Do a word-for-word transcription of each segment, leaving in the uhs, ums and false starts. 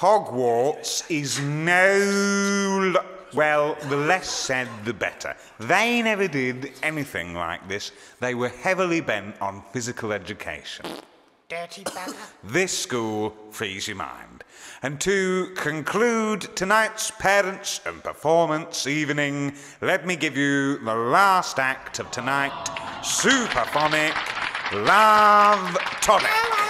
Hogwarts is no... lo- Well, the less said, the better. They never did anything like this. They were heavily bent on physical education. Dirty bugger. This school frees your mind. And to conclude tonight's parents and performance evening, let me give you the last act of tonight, Super Phonic, Love Tonic.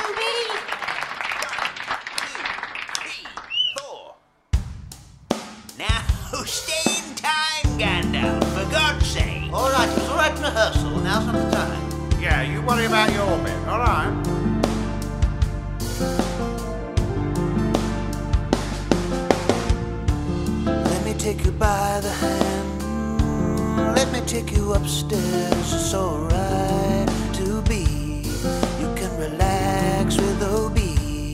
Now, stay in time, Gandalf, for God's sake. All right, it's all right in rehearsal. Now's not the time. Yeah, you worry about your bit, all right? Let me take you by the hand. Let me take you upstairs. It's all right to be. You can relax with Obi.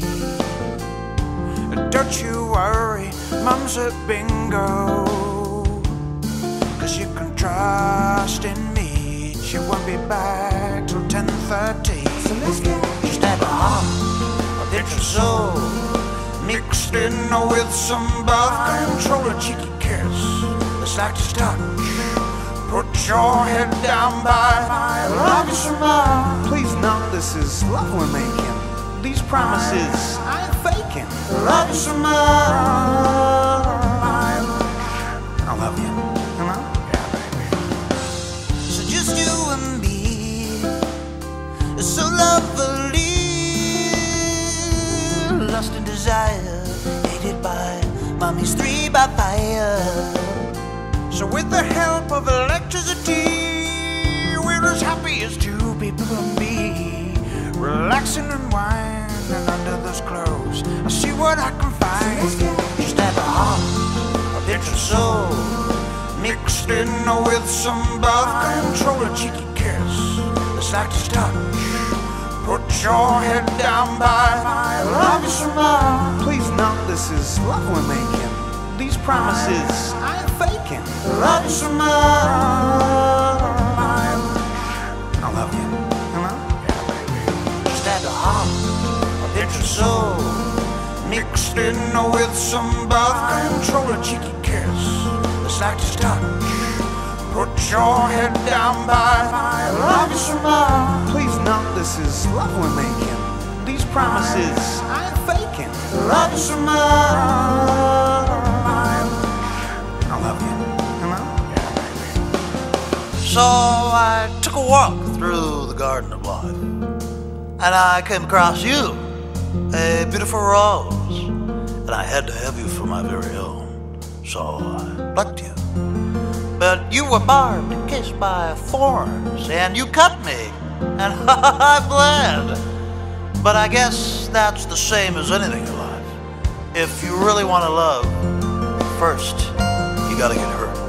Don't you worry, Mum's at bingo. Cause you can trust in me. She won't be back till ten thirty. So let's get just at the heart of It's your soul mixed in with some birth control. A cheeky kiss, the slightest touch. Put your head down by my love you so much. Please note this is love we're making. These promises I ain't faking. Love you so much. I love you. You know? Yeah, baby. So just you and me, so lovely, lost in desire, hated by mommy's three by fire. So with the help of electricity, we're as happy as two people can be. Relaxing and winding under those clothes, I see what I can find. Just at the heart of It's your soul mixed in with some birth control. A cheeky kiss, the slightest touch. Put your head down by my love you so much. Please note this is love we're making. These promises I ain't faking. Love you so much. I love you. You know? Yeah, baby. just at the heart of It's your soul mixed in with some birth control. A cheeky kiss, the slightest touch. Put your head down by my love you so much. Please note this is love we're making. These promises I ain't faking. Love you so much. I love you. You know? Yeah, baby. So I took a walk through the garden of life, and I came across you, a beautiful rose, and I had to have you for my very own. So I plucked you, but you were barbed and kissed by thorns, and you cut me, and I bled. But I guess that's the same as anything in life. If you really want to love, first you gotta get hurt.